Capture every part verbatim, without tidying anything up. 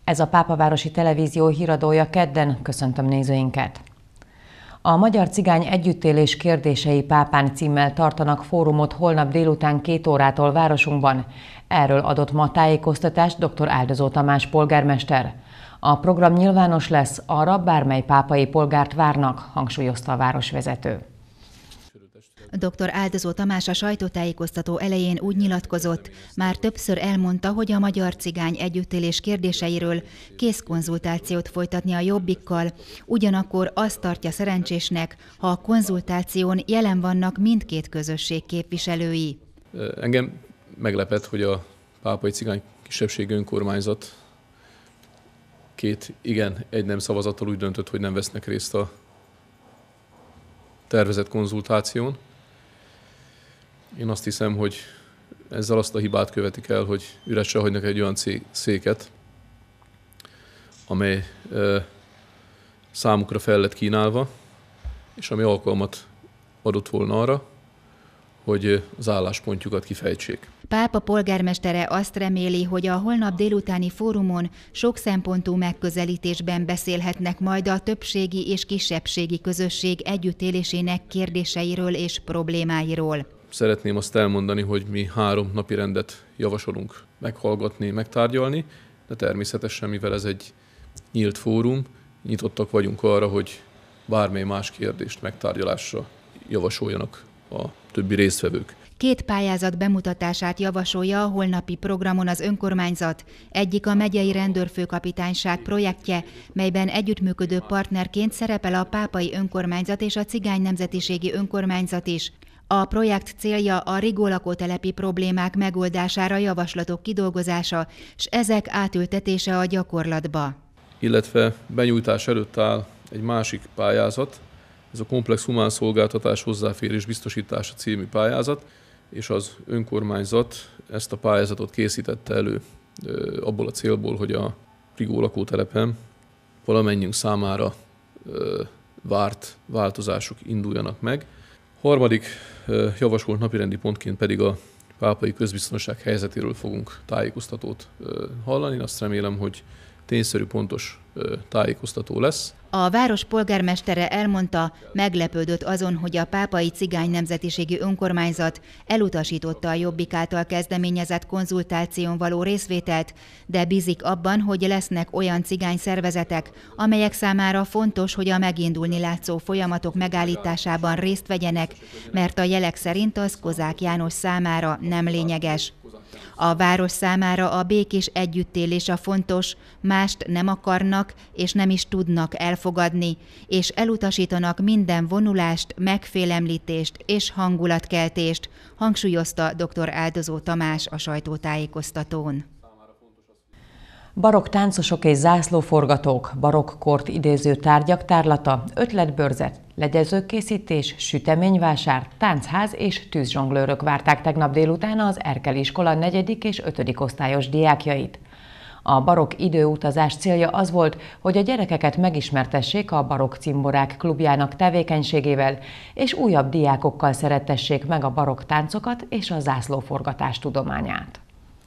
Ez a Pápavárosi Televízió híradója kedden, köszöntöm nézőinket! A Magyar Cigány Együttélés kérdései pápán címmel tartanak fórumot holnap délután két órától városunkban. Erről adott ma tájékoztatást dr. Áldozó Tamás polgármester. A program nyilvános lesz, arra bármely pápai polgárt várnak, hangsúlyozta a városvezető. doktor Áldozó Tamás a sajtótájékoztató elején úgy nyilatkozott, már többször elmondta, hogy a Magyar Cigány Együttélés kérdéseiről kész konzultációt folytatni a Jobbikkal, ugyanakkor azt tartja szerencsésnek, ha a konzultáción jelen vannak mindkét közösség képviselői. Engem meglepett, hogy a Pápai Cigány Kisebbségi Önkormányzat két igen, egy nem szavazattal úgy döntött, hogy nem vesznek részt a tervezett konzultáción. Én azt hiszem, hogy ezzel azt a hibát követik el, hogy üresre hagynak egy olyan széket, amely e, számukra fel lett kínálva, és ami alkalmat adott volna arra, hogy az álláspontjukat kifejtsék. Pápa polgármestere azt reméli, hogy a holnap délutáni fórumon sok szempontú megközelítésben beszélhetnek majd a többségi és kisebbségi közösség együttélésének kérdéseiről és problémáiról. Szeretném azt elmondani, hogy mi három napi rendet javasolunk meghallgatni, megtárgyalni, de természetesen, mivel ez egy nyílt fórum, nyitottak vagyunk arra, hogy bármely más kérdést megtárgyalásra javasoljanak a többi résztvevők. Két pályázat bemutatását javasolja a holnapi programon az önkormányzat. Egyik a megyei rendőrfőkapitányság projektje, melyben együttműködő partnerként szerepel a Pápai Önkormányzat és a Cigány Nemzetiségi Önkormányzat is. A projekt célja a Rigó lakótelepi problémák megoldására javaslatok kidolgozása, és ezek átültetése a gyakorlatba. Illetve benyújtás előtt áll egy másik pályázat, ez a komplex humán szolgáltatás hozzáférés biztosítása című pályázat, és az önkormányzat ezt a pályázatot készítette elő abból a célból, hogy a Rigó lakótelepen valamennyiünk számára várt változások induljanak meg. Harmadik javasolt napirendi pontként pedig a pápai közbiztonság helyzetéről fogunk tájékoztatót hallani. Én azt remélem, hogy tényszerű, pontos tájékoztató lesz. A város polgármestere elmondta, meglepődött azon, hogy a Pápai Cigány Nemzetiségi Önkormányzat elutasította a Jobbik által kezdeményezett konzultáción való részvételt, de bízik abban, hogy lesznek olyan cigány szervezetek, amelyek számára fontos, hogy a megindulni látszó folyamatok megállításában részt vegyenek, mert a jelek szerint az Kozák János számára nem lényeges. A város számára a békés együttélés a fontos, mást nem akarnak és nem is tudnak elfogadni, és elutasítanak minden vonulást, megfélemlítést és hangulatkeltést, hangsúlyozta dr. Áldozó Tamás a sajtótájékoztatón. Barokk táncosok és zászlóforgatók, barokk kort idéző tárgyak tárlata, ötletbörzet, legyezőkészítés, süteményvásár, táncház és tűzzsonglőrök várták tegnap délután az Erkeli iskola negyedik és ötödik osztályos diákjait. A barokk időutazás célja az volt, hogy a gyerekeket megismertessék a Barokk Cimborák klubjának tevékenységével, és újabb diákokkal szerettessék meg a barokk táncokat és a zászlóforgatás tudományát.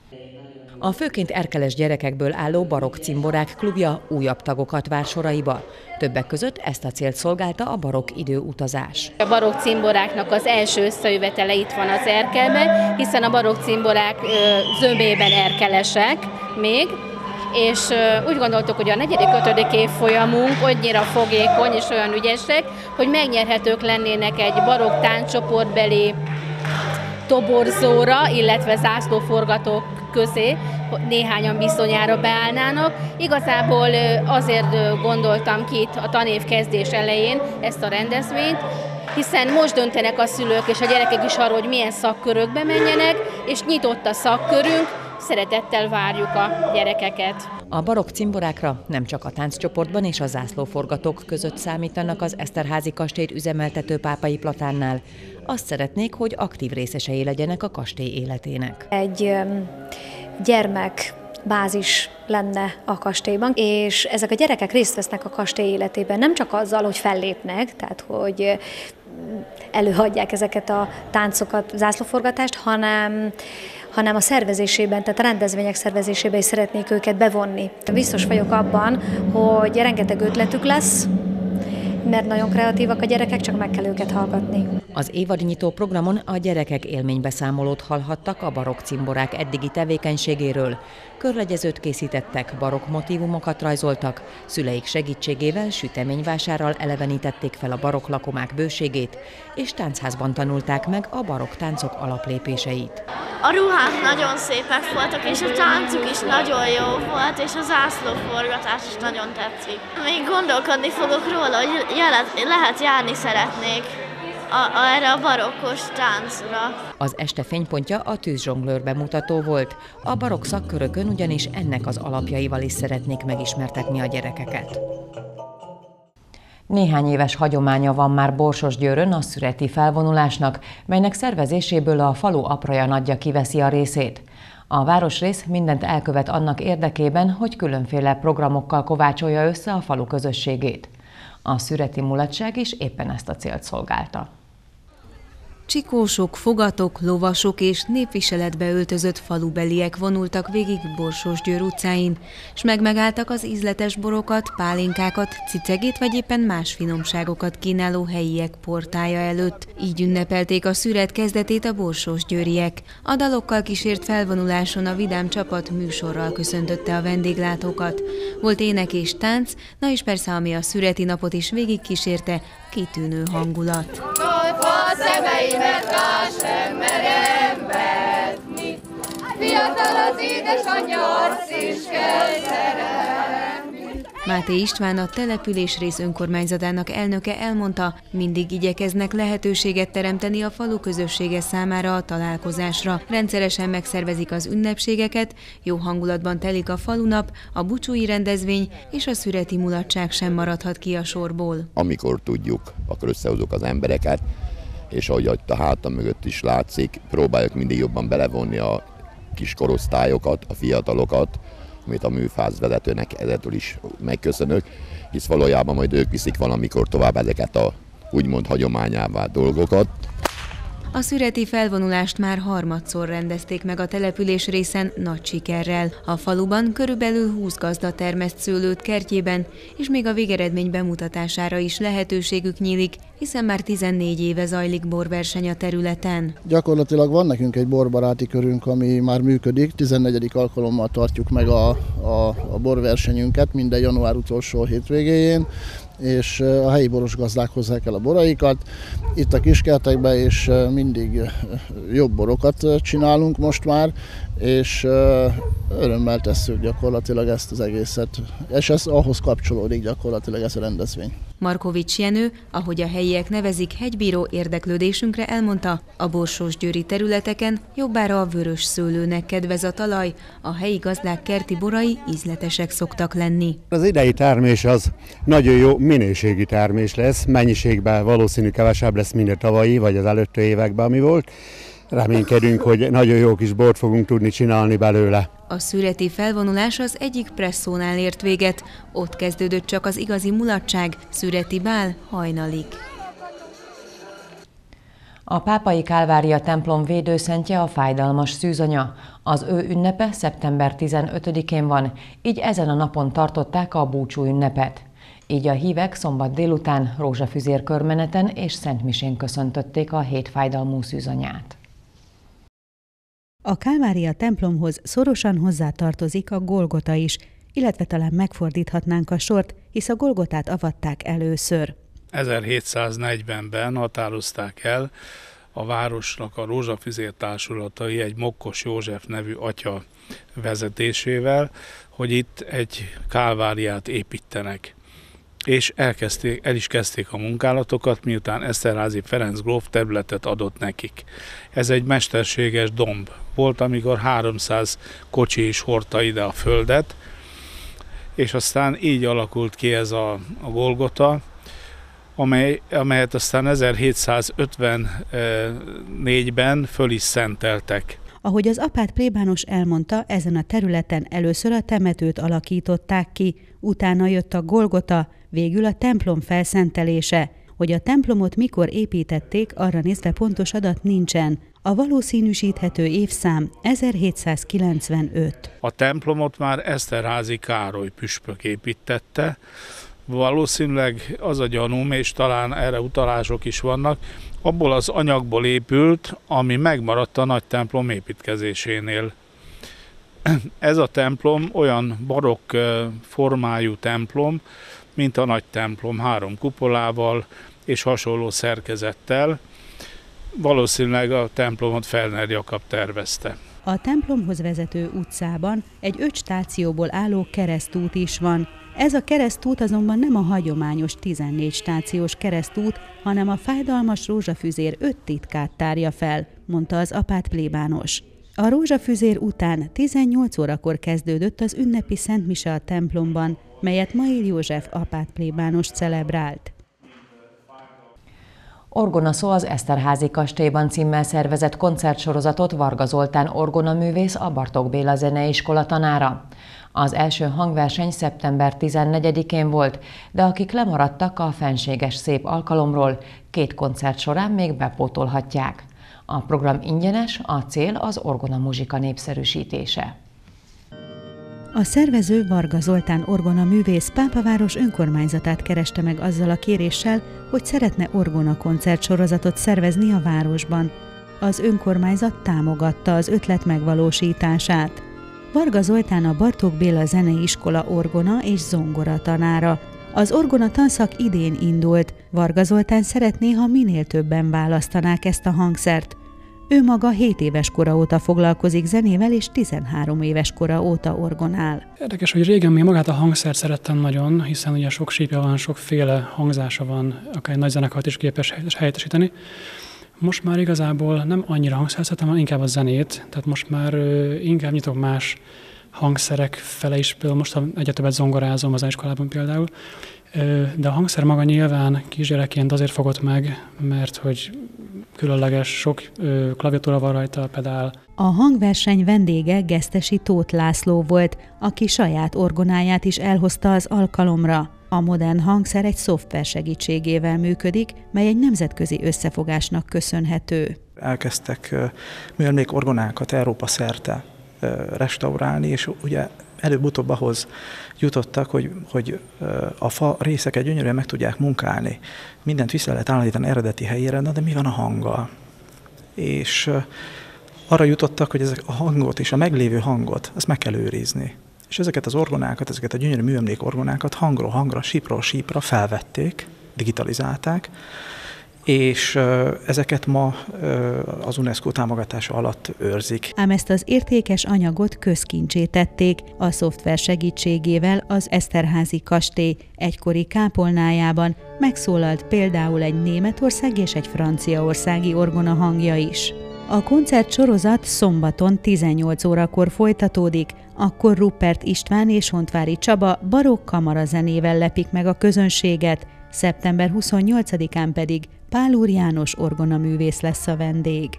A főként erkeles gyerekekből álló Barokk Cimborák klubja újabb tagokat vár soraiba. Többek között ezt a célt szolgálta a barokk időutazás. A barokk cimboráknak az első összejövetele itt van az Erkelben, hiszen a barokk cimborák zömében erkelesek még, és úgy gondoltuk, hogy a negyedik, ötödik évfolyamunk annyira fogékony és olyan ügyesek, hogy megnyerhetők lennének egy barokk táncsoportbeli toborzóra, illetve zászlóforgatók közé, néhányan bizonyára beállnának. Igazából azért gondoltam ki itt a tanév kezdés elején ezt a rendezvényt, hiszen most döntenek a szülők és a gyerekek is arról, hogy milyen szakkörökbe menjenek, és nyitott a szakkörünk, szeretettel várjuk a gyerekeket. A barokk cimborákra nem csak a tánccsoportban és a zászlóforgatók között számítanak az Eszterházy kastélyt üzemeltető pápai platánnál. Azt szeretnék, hogy aktív részesei legyenek a kastély életének. Egy gyermek bázis lenne a kastélyban, és ezek a gyerekek részt vesznek a kastély életében, nem csak azzal, hogy fellépnek, tehát hogy előadják ezeket a táncokat, zászlóforgatást, hanem, hanem a szervezésében, tehát a rendezvények szervezésében is szeretnék őket bevonni. Biztos vagyok abban, hogy rengeteg ötletük lesz, mert nagyon kreatívak a gyerekek, csak meg kell őket hallgatni. Az évadnyitó programon a gyerekek élménybeszámolót hallhattak a barokk cimborák eddigi tevékenységéről. Körlegyezőt készítettek, barokk motívumokat rajzoltak, szüleik segítségével süteményvásárral elevenítették fel a barokk lakomák bőségét, és táncházban tanulták meg a barokk táncok alaplépéseit. A ruhák nagyon szépek voltak, és a táncuk is nagyon jó volt, és a zászlóforgatás is nagyon tetszik. Még gondolkodni fogok róla, hogy jelet, lehet járni szeretnék a, a, erre a barokkos táncra. Az este fénypontja a tűzzsonglőr bemutató volt. A barokk szakkörökön ugyanis ennek az alapjaival is szeretnék megismertetni a gyerekeket. Néhány éves hagyománya van már Borsosgyőrön a szüreti felvonulásnak, melynek szervezéséből a falu apraja nagyja kiveszi a részét. A városrész mindent elkövet annak érdekében, hogy különféle programokkal kovácsolja össze a falu közösségét. A szüreti mulatság is éppen ezt a célt szolgálta. Csikósok, fogatok, lovasok és népviseletbe öltözött falubeliek vonultak végig Borsosgyőr utcáin, s megmegálltak az ízletes borokat, pálinkákat, cicegét vagy éppen más finomságokat kínáló helyiek portája előtt. Így ünnepelték a szüret kezdetét a borsosgyőriek. A dalokkal kísért felvonuláson a vidám csapat műsorral köszöntötte a vendéglátókat. Volt ének és tánc, na és persze ami a szüreti napot is végig kísérte, kitűnő hangulat. Szemeimet más sem merem vetni, fiatal az édesanyja, arc is kell szerelni. Máté István, a településrész önkormányzatának elnöke elmondta, mindig igyekeznek lehetőséget teremteni a falu közössége számára a találkozásra. Rendszeresen megszervezik az ünnepségeket, jó hangulatban telik a falunap, a búcsúi rendezvény és a szüreti mulatság sem maradhat ki a sorból. Amikor tudjuk, akkor összehozunk az embereket, és ahogy a hátam mögött is látszik, próbáljuk mindig jobban belevonni a kis korosztályokat, a fiatalokat, amit a műfáz vezetőnek ezzel is megköszönök, hisz valójában majd ők viszik valamikor tovább ezeket a úgymond hagyományává dolgokat. A szüreti felvonulást már harmadszor rendezték meg a település részen nagy sikerrel. A faluban körülbelül húsz gazda termeszt szőlőt kertjében, és még a végeredmény bemutatására is lehetőségük nyílik, hiszen már tizennégy éve zajlik borverseny a területen. Gyakorlatilag van nekünk egy borbaráti körünk, ami már működik. tizennegyedik alkalommal tartjuk meg a, a, a borversenyünket minden január utolsó hétvégéjén, és a helyi boros gazdák hozzák el a boraikat. Itt a kiskertekben és mindig jobb borokat csinálunk most már, és örömmel tesszük gyakorlatilag ezt az egészet, és ez ahhoz kapcsolódik gyakorlatilag ez a rendezvény. Markovics Jenő, ahogy a helyiek nevezik, hegybíró érdeklődésünkre elmondta, a borsosgyőri területeken jobbára a vörös szőlőnek kedvez a talaj, a helyi gazdák kerti borai ízletesek szoktak lenni. Az idei termés az nagyon jó minőségi termés lesz, mennyiségben valószínű kevesebb lesz, mint a tavalyi vagy az előtte években, ami volt. Reménykedünk, hogy nagyon jó kis bort fogunk tudni csinálni belőle. A szüreti felvonulás az egyik presszónál ért véget, ott kezdődött csak az igazi mulatság, szüreti bál hajnalig. A Pápai Kálvária templom védőszentje a fájdalmas szűzanya. Az ő ünnepe szeptember tizenötödikén van, így ezen a napon tartották a búcsú ünnepet. Így a hívek szombat délután rózsafüzér körmeneten és szentmisén köszöntötték a hétfájdalmú szűzanyát. A Kálvária templomhoz szorosan hozzátartozik a Golgota is, illetve talán megfordíthatnánk a sort, hisz a Golgotát avatták először. ezerhétszáznegyvenben határozták el a városnak a rózsafüzér társulatai egy Mokkos József nevű atya vezetésével, hogy itt egy kálváriát építenek. És elkezdték, el is kezdték a munkálatokat, miután Eszterházy Ferenc gróf területet adott nekik. Ez egy mesterséges domb volt, amikor háromszáz kocsi is hordta ide a földet, és aztán így alakult ki ez a, a Golgota, amely, amelyet aztán ezerhétszázötvennégyben föl is szenteltek. Ahogy az apát plébános elmondta, ezen a területen először a temetőt alakították ki, utána jött a Golgota, végül a templom felszentelése. Hogy a templomot mikor építették, arra nézve pontos adat nincsen. A valószínűsíthető évszám ezerhétszázkilencvenöt. A templomot már Eszterházy Károly püspök építette. Valószínűleg az a gyanúm, és talán erre utalások is vannak, abból az anyagból épült, ami megmaradt a nagy templom építkezésénél. Ez a templom olyan barokk formájú templom, mint a nagy templom, három kupolával és hasonló szerkezettel. Valószínűleg a templomot Fellner Jakab tervezte. A templomhoz vezető utcában egy öt stációból álló keresztút is van. Ez a keresztút azonban nem a hagyományos tizennégy stációs keresztút, hanem a fájdalmas rózsafüzér öt titkát tárja fel, mondta az apát plébános. A rózsafüzér után tizennyolc órakor kezdődött az ünnepi szentmise a templomban, melyet Mail József apát plébános celebrált. Orgona szó az Eszterházy kastélyban címmel szervezett koncertsorozatot Varga Zoltán orgonaművész, a Bartók Béla Zeneiskola tanára. Az első hangverseny szeptember tizennegyedikén volt, de akik lemaradtak a fenséges szép alkalomról, két koncert során még bepótolhatják. A program ingyenes, a cél az orgonamuzsika népszerűsítése. A szervező Varga Zoltán orgonaművész Pápaváros önkormányzatát kereste meg azzal a kéréssel, hogy szeretne orgona koncertsorozatot szervezni a városban. Az önkormányzat támogatta az ötlet megvalósítását. Varga Zoltán a Bartók Béla Zeneiskola orgona és zongora tanára. Az orgona tanszak idén indult. Varga Zoltán szeretné, ha minél többen választanák ezt a hangszert. Ő maga hét éves kora óta foglalkozik zenével, és tizenhárom éves kora óta orgonál. Érdekes, hogy régen még magát a hangszert szerettem nagyon, hiszen ugye sok sípja van, sokféle hangzása van, akár egy nagy zenekart is képes helyettesíteni. Most már igazából nem annyira hangszert szeretem, hanem inkább a zenét, tehát most már inkább nyitok más hangszerek fele is, például most egyre többet zongorázom az iskolában például, de a hangszer maga nyilván kisgyerekként azért fogott meg, mert hogy különleges, sok klaviatúra van rajta, pedál. A hangverseny vendége Gesztesi Tóth László volt, aki saját orgonáját is elhozta az alkalomra. A modern hangszer egy szoftver segítségével működik, mely egy nemzetközi összefogásnak köszönhető. Elkezdtek műemlék orgonákat Európa szerte restaurálni, és ugye előbb-utóbb ahhoz jutottak, hogy, hogy a fa részeket gyönyörűen meg tudják munkálni. Mindent vissza lehet állítani eredeti helyére, de mi van a hanggal? És arra jutottak, hogy ezek a hangot és a meglévő hangot, ezt meg kell őrizni. És ezeket az orgonákat, ezeket a gyönyörű műemlék orgonákat hangról hangra, sípról sípra felvették, digitalizálták, és ezeket ma az UNESCO támogatása alatt őrzik. Ám ezt az értékes anyagot közkincsé tették, a szoftver segítségével az Eszterházy kastély egykori kápolnájában megszólalt például egy németországi és egy franciaországi orgona hangja is. A koncertsorozat szombaton tizennyolc órakor folytatódik, akkor Ruppert István és Hontvári Csaba barokk kamarazenével lepik meg a közönséget, szeptember huszonnyolcadikán pedig Pál Úr János orgonaművész lesz a vendég.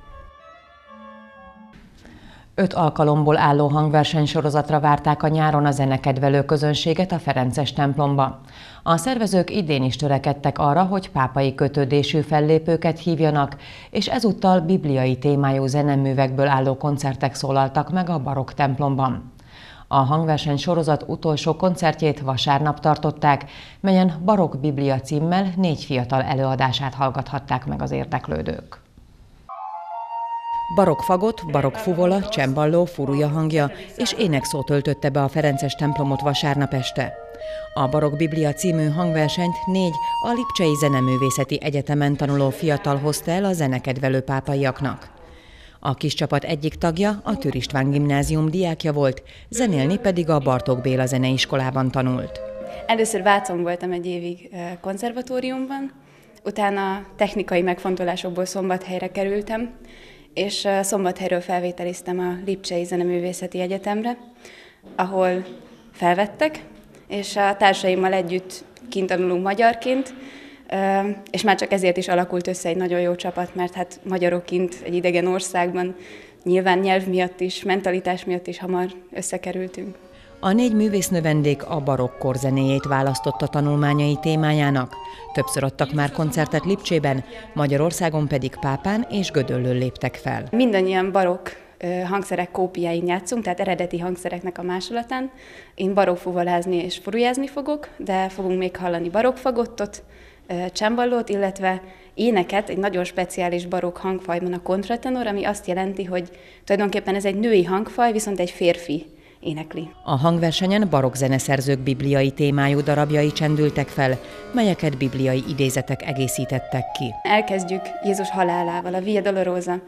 Öt alkalomból álló hangversenysorozatra várták a nyáron a zenekedvelő közönséget a Ferences templomba. A szervezők idén is törekedtek arra, hogy pápai kötődésű fellépőket hívjanak, és ezúttal bibliai témájú zeneművekből álló koncertek szólaltak meg a barokk templomban. A hangverseny sorozat utolsó koncertjét vasárnap tartották, melyen Barokk Biblia címmel négy fiatal előadását hallgathatták meg az érdeklődők. Barokk fagot, barokk fuvola, cemballó, furúja hangja és énekszó töltötte be a Ferences templomot vasárnap este. A Barokk Biblia című hangversenyt négy a Lipcsei Zeneművészeti Egyetemen tanuló fiatal hozta el a zenekedvelő pápaiaknak. A kis csapat egyik tagja a Tür István gimnázium diákja volt, zenélni pedig a Bartók Béla Zeneiskolában tanult. Először Vácon voltam egy évig konzervatóriumban, utána technikai megfontolásokból Szombathelyre kerültem, és Szombathelyről felvételiztem a Lipcsei Zeneművészeti Egyetemre, ahol felvettek, és a társaimmal együtt kint tanulunk magyarként, és már csak ezért is alakult össze egy nagyon jó csapat, mert hát magyarok kint egy idegen országban nyilván nyelv miatt is, mentalitás miatt is hamar összekerültünk. A négy művésznövendék a barokkor zenéjét választotta tanulmányai témájának. Többször adtak már koncertet Lipcsében, Magyarországon pedig Pápán és Gödöllőn léptek fel. Mindannyian barokk hangszerek kópiáin játszunk, tehát eredeti hangszereknek a másolatán. Én barokk fuvalázni és furujázni fogok, de fogunk még hallani barokkfagottot, csámballót, illetve éneket, egy nagyon speciális barokk hangfajban a kontratenor, ami azt jelenti, hogy tulajdonképpen ez egy női hangfaj, viszont egy férfi énekli. A hangversenyen barokk zeneszerzők bibliai témájú darabjai csendültek fel, melyeket bibliai idézetek egészítettek ki. Elkezdjük Jézus halálával, a Via Dolorosa.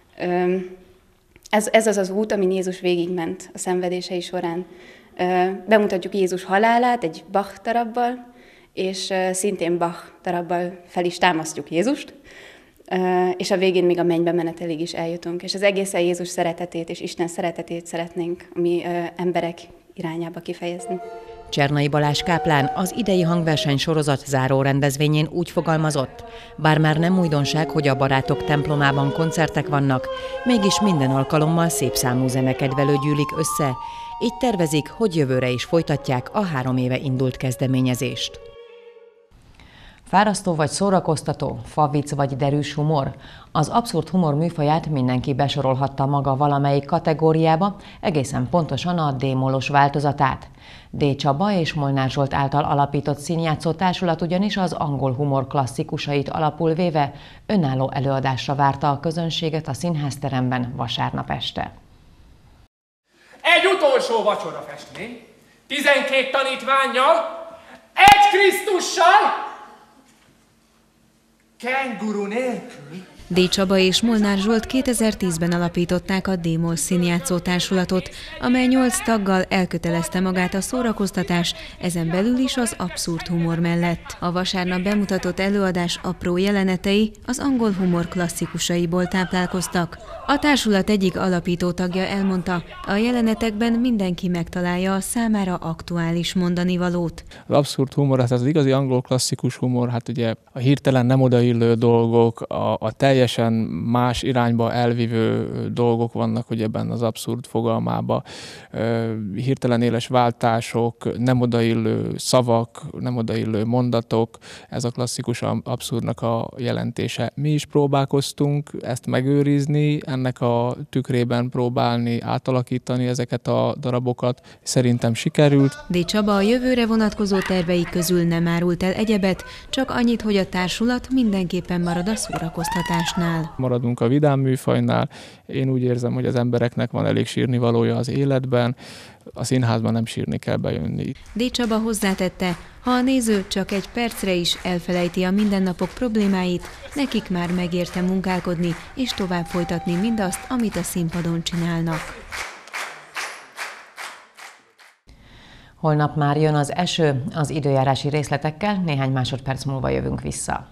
Ez, ez az az út, amin Jézus végigment a szenvedései során. Bemutatjuk Jézus halálát egy Bach darabbal, és szintén Bach darabbal fel is támasztjuk Jézust, és a végén még a mennybe menetelig is eljutunk. És az egészen Jézus szeretetét és Isten szeretetét szeretnénk a mi emberek irányába kifejezni. Csernai Balázs káplán az idei hangverseny sorozat záró rendezvényén úgy fogalmazott, bár már nem újdonság, hogy a Barátok templomában koncertek vannak, mégis minden alkalommal szép számú zenekedvelő gyűlik össze, így tervezik, hogy jövőre is folytatják a három éve indult kezdeményezést. Fárasztó vagy szórakoztató, favicc vagy derűs humor? Az abszurd humor műfaját mindenki besorolhatta maga valamelyik kategóriába, egészen pontosan a D-molos változatát. D. Csaba és Molnár Zsolt által alapított színjátszó társulat ugyanis az angol humor klasszikusait alapul véve önálló előadásra várta a közönséget a színházteremben vasárnap este. Egy utolsó vacsora festmény, tizenkét tanítvánnyal, egy Krisztussal, kenguru nélkül. D. Csaba és Molnár Zsolt kétezer-tízben alapították a D-moll színjátszó társulatot, amely nyolc taggal elkötelezte magát a szórakoztatás, ezen belül is az abszurd humor mellett. A vasárnap bemutatott előadás apró jelenetei az angol humor klasszikusaiból táplálkoztak. A társulat egyik alapító tagja elmondta, a jelenetekben mindenki megtalálja a számára aktuális mondanivalót. Az abszurd humor, hát az igazi angol klasszikus humor, hát ugye a hirtelen nem odaillő dolgok, a, a teljesen más irányba elvívő dolgok vannak, hogy ebben az abszurd fogalmában. Hirtelen éles váltások, nem odaillő szavak, nem odaillő mondatok, ez a klasszikus abszurdnak a jelentése. Mi is próbálkoztunk ezt megőrizni, ennek a tükrében próbálni átalakítani ezeket a darabokat. Szerintem sikerült. D. Csaba a jövőre vonatkozó tervei közül nem árult el egyebet, csak annyit, hogy a társulat mindenképpen marad a szórakoztatásnál. Maradunk a vidám műfajnál. Én úgy érzem, hogy az embereknek van elég sírnivalója az életben, a színházban nem sírni kell bejönni. D. Csaba hozzátette, ha a néző csak egy percre is elfelejti a mindennapok problémáit, nekik már megérte munkálkodni és tovább folytatni mindazt, amit a színpadon csinálnak. Holnap már jön az eső, az időjárási részletekkel néhány másodperc múlva jövünk vissza.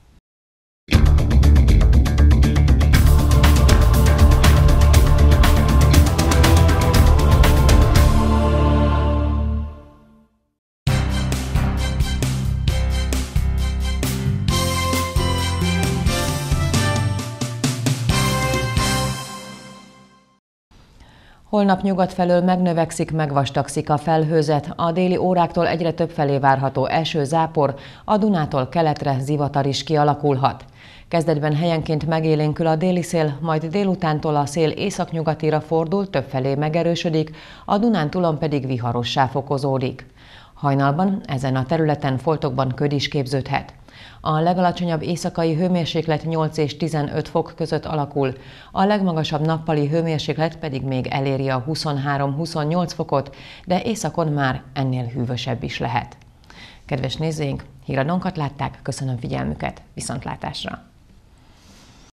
Holnap nyugat felől megnövekszik, megvastagszik a felhőzet, a déli óráktól egyre több felé várható eső, zápor, a Dunától keletre zivatar is kialakulhat. Kezdetben helyenként megélénkül a déli szél, majd délutántól a szél északnyugatira fordul, többfelé megerősödik, a Dunántúlon pedig viharossá fokozódik. Hajnalban ezen a területen foltokban köd is képződhet. A legalacsonyabb éjszakai hőmérséklet nyolc és tizenöt fok között alakul, a legmagasabb nappali hőmérséklet pedig még eléri a huszonhárom-huszonnyolc fokot, de északon már ennél hűvösebb is lehet. Kedves nézőink, híradónkat látták, köszönöm figyelmüket, viszontlátásra!